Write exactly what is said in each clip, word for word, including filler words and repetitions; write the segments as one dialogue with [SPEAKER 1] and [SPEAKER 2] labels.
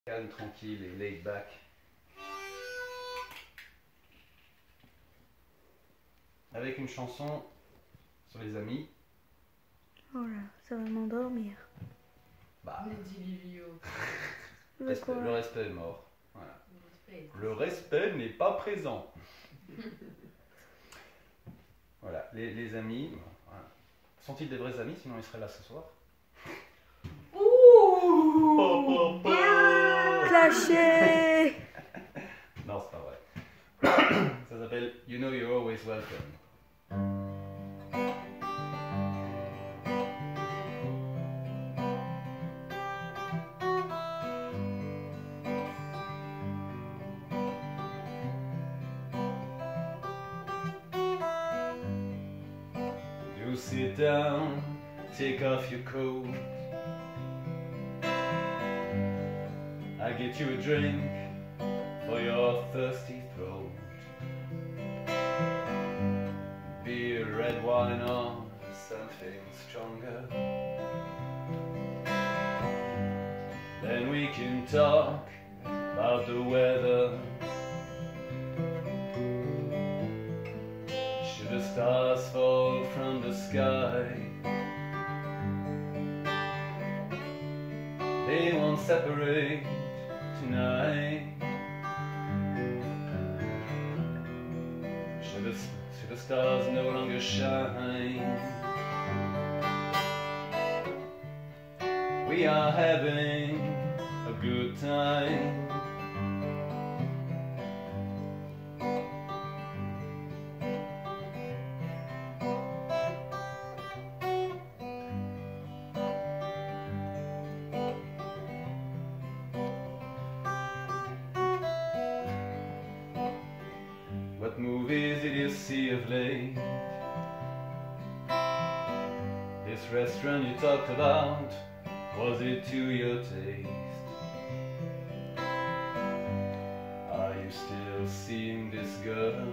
[SPEAKER 1] Calme, tranquille et laid back. Avec une chanson sur les amis.
[SPEAKER 2] Oh là, ça va m'endormir.
[SPEAKER 1] Bah,
[SPEAKER 3] Le Dilivio.
[SPEAKER 2] Le
[SPEAKER 1] respect-
[SPEAKER 2] quoi
[SPEAKER 1] le respect est mort. Voilà.
[SPEAKER 3] Le respect.
[SPEAKER 1] Le respect n'est pas présent. Voilà, les, les amis. Voilà. Sont-ils des vrais amis? Sinon ils seraient là ce soir.
[SPEAKER 3] Ouh
[SPEAKER 2] Clashé.
[SPEAKER 1] Non, c'est pas vrai. Ça s'appelle You Know You're Always Welcome. You sit down, take off your coat. I get you a drink for your thirsty throat. Beer, red wine, or something stronger. Then we can talk about the weather. Should the stars fall from the sky, they won't separate tonight. Should the, should the stars no longer shine, we are having a good time. What movies did you see of late? This restaurant you talked about, was it to your taste? Are you still seeing this girl?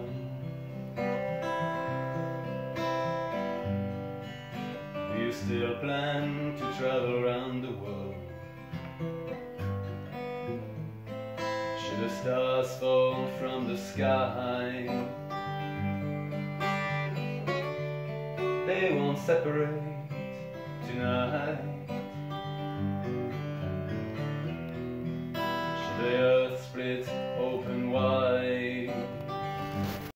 [SPEAKER 1] Do you still plan to travel around the world? Should the stars fall from the sky, they won't separate tonight. Should the earth split open wide,